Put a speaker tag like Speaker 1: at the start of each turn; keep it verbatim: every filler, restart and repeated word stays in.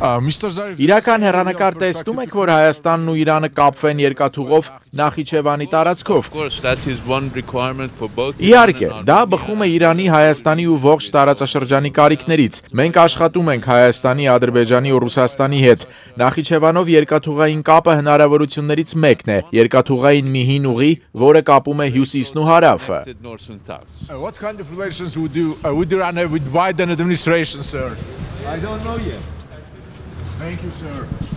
Speaker 1: Իրական հեռանկար տեսնում եք, որ Հայաստանն ու Իրանը կապվեն երկաթուղով Նախիջևանի տարածքով։ Իհարկե, դա բխում է Իրանի, Հայաստանի ու ողջ տարածաշրջանի կարիքներից։ Մենք աշխատում ենք Հայաստանի, Ադրբեջանի ու Ռուսաստանի հետ։ Նախիջևանով երկաթուղային կապը հնարավորություններից մեկն է, երկաթուղային մի հին ուղի, որը կապում է հյուսիսն ու հարավը։
Speaker 2: What kind of relations would you uh, would Iran have with Biden administration, sir?
Speaker 3: I don't know yet.
Speaker 2: Thank you, sir.